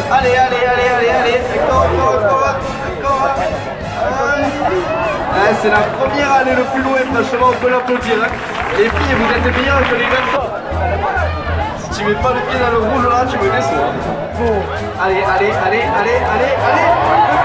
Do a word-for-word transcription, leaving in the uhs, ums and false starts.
Allez, allez, allez, allez, allez. Encore, encore, encore, encore. Ah, c'est la première année le plus loin, franchement, on peut l'applaudir. Hein. Les filles, vous êtes meilleures que les garçons. Si tu mets pas le pied dans le rouge là, tu me déçois. Hein. Allez, allez, allez, allez, allez, allez.